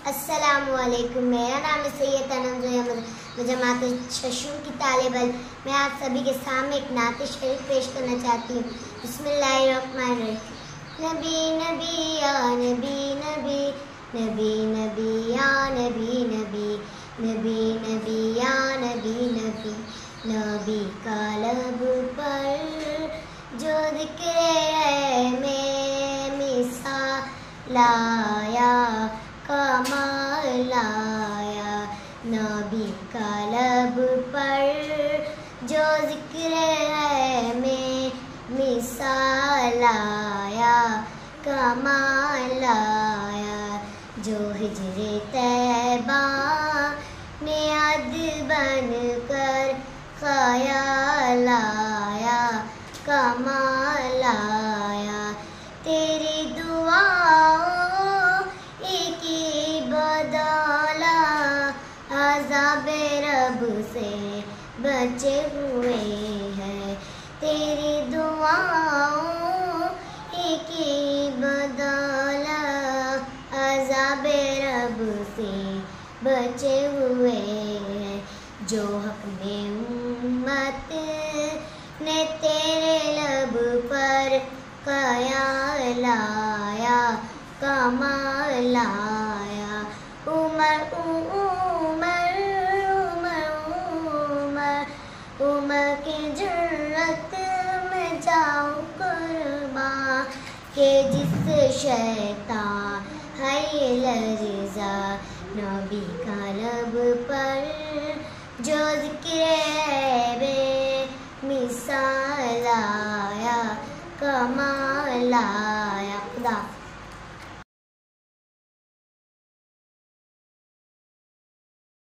अस्सलामुअलैकुम। मेरा नाम है सैयद अनंत जमात शशूर की तालिब। मैं आप सभी के सामने एक नात शरीफ पेश करना चाहती हूँ। बिस्मिल्लाहिर्रहमानिर्रहीम। नबी नबी या नबी नबी, नबी नबी या नबी नबी, नबी नबी या नबी नबी। नबी का लब पर जो जिक्र है मैं मिसाल लाया, कमाल लाया। नबी का लब पर जो जिक्र है मैं मिसाल लाया, कमाल लाया। जो हिजरे तैबा ने अद बन कर ख्याल लाया, कमाल लाया। तेरी दुआओं की बदौला अज़ाबे रब से बचे हुए हैं। तेरी दुआओं की बदौला अज़ाबे रब से बचे हुए हैं। जो हक में उम्मत ने तेरे लब पर ख्याल लाया, कमाल लाया। उमर उमर उमर उमर उमर की जन्नत में जाऊं कुर्बान के जिस शैतान है ये लर्ज़ा। नबी का लब पर जो जिक्र है